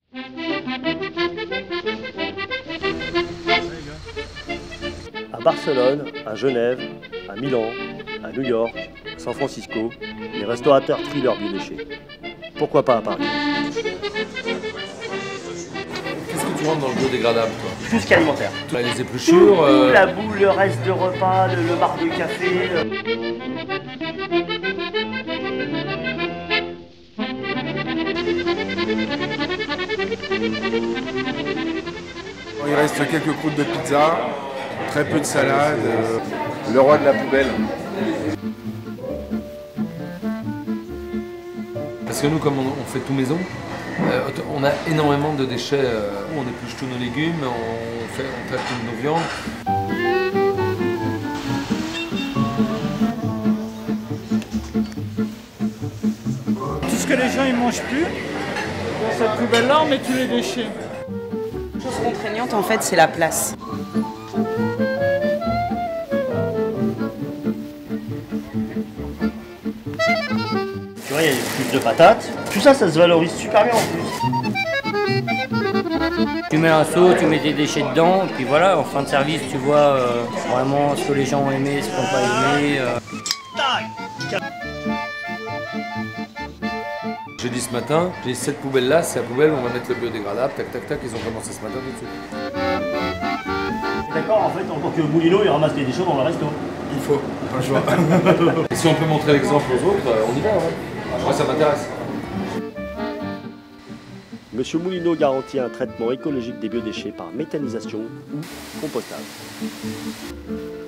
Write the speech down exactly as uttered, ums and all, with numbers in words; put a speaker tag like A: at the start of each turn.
A: À Barcelone, à Genève, à Milan, à New York, à San Francisco, les restaurateurs trient leurs biodéchets. Pourquoi pas à Paris?
B: Qu'est-ce que tu rentres dans le biodégradable, toi?
A: Tout ce qui est alimentaire.
B: Les épluchures euh...
A: La boue, le reste de repas, le, le bar de café. Euh...
C: Il reste quelques croûtes de pizza, très peu de salade. Euh... Le roi de la poubelle.
B: Parce que nous, comme on, on fait tout maison, euh, on a énormément de déchets. Euh, on épluche tous nos légumes, on, fait, on traite toutes nos viandes.
D: Tout ce que les gens ne mangent plus, dans cette poubelle-là, on met tous les déchets.
E: La chose contraignante, en fait, c'est la place.
A: Tu vois, il y a plus de patates. Tout ça, ça se valorise super bien en plus.
F: Tu mets un seau, tu mets des déchets dedans, et puis voilà, en fin de service, tu vois euh, vraiment ce que les gens ont aimé, ce qu'ils n'ont pas aimé. Euh.
B: J'ai dit ce matin, j'ai cette poubelle-là, c'est la poubelle où on va mettre le biodégradable, tac tac tac, ils ont commencé ce matin tout de suite.
A: D'accord, en fait, en tant que Moulineau, il ramasse les déchets dans le resto.
B: Il faut, pas le choix. Et si on peut montrer l'exemple aux autres, on y va, ouais. Moi, ça m'intéresse.
A: Monsieur Moulineau garantit un traitement écologique des biodéchets par méthanisation ou compostage.